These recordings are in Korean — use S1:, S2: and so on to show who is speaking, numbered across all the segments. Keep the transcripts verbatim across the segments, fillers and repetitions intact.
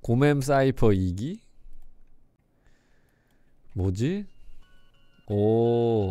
S1: 고맴 사이퍼 이 기? 뭐지? 오.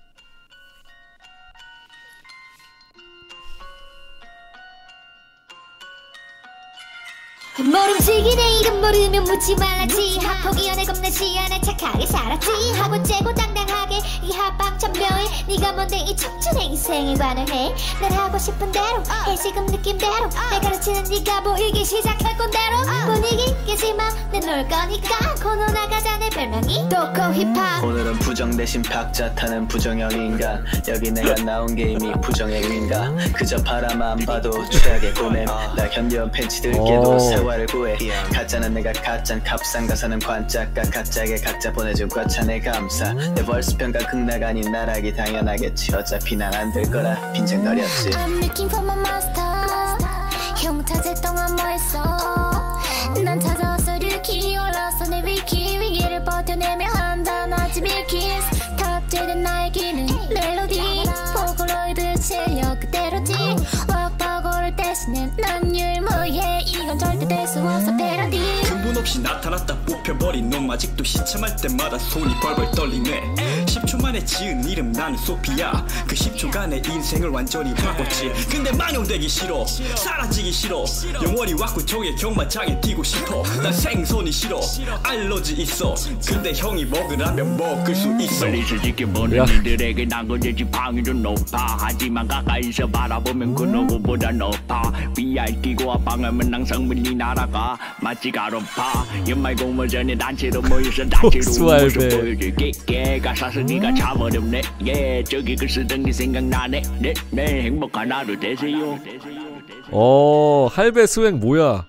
S2: 모름지기 내 이름 모르면 묻지 말라지. 학폭이 연애 겁나지 않아 착하게 살았지. 하고 째고 당당하게 이 합방천명에 네가 뭔데 이 청춘의 인생에 관여해. 날 하고 싶은 대로 해 지금 느낌대로. 날 가르치는 네가 보이기 시작할 건대로. 분위기 깨지마 내 놀 거니까. 코너 나가자 내 별명이 도코 힙합.
S3: 오늘은 부정 대신 박자 타는 부정형 인간. 여기 내가 나온 게 이미 부정행위인가. 그저 바라만 봐도 최악의 고냄. 날 견뎌온 팬츠들께도 세월을 구해. 가짜는 내가 가짠 값싼 가사는 관짝가. 가짜에게 각자 보내준 과찬의 감사. 내 벌스 평가 극나간이 나락이 당연하겠지. 어차피 난 안 될 거라 빈정거렸지.
S2: I'm looking for my master. 형 찾을 동안 뭐 했어. 난 찾아왔어 류키. 올라서 내 위키. 위기를 버텨내며 한단하지 밀키스. 탑재된 나의 기능 멜로디. 보컬로이드 실력 그대로지. 왁박어를 대신해 난 율무해. 이건 절대 될 수 없어 패러디.
S4: 근본 없이 나타났다 뽑혀버린 놈. 아직도 시참할 때마다 손이 벌벌 떨리네. 십 초 만에 지은 이름 나는 소피아. 그 십 초간의 인생을 완전히 바꿨지. 근데 망령되기 싫어 사라지기 싫어. 영원히 왁구총의 경마장에 뛰고 싶어. 난 생선이 싫어 알러지 있어. 근데 형이 먹으라면 먹을 수 있어.
S5: 멀리서 지켜보는 이들에게 나그네지 방위는 높아. 하지만 가까이서 바라보면 그 누구보다 높아. 비알 끼고 방하면 항상 멀리 날아가. 마치 가로파 연말 공모 전에 단체로 모여서 단체로 모습 보여줄게. 걔가 사슬이가 참 어렵네. 예 저기 글 쓰던 게 생각나네. 네, 네 행복한 하루 되세요.
S1: 어, 할배 수행 뭐야?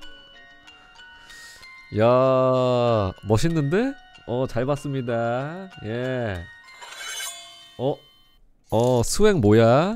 S1: 야, 멋있는데? 어, 잘 봤습니다. 예. 어, 어, 수행 뭐야?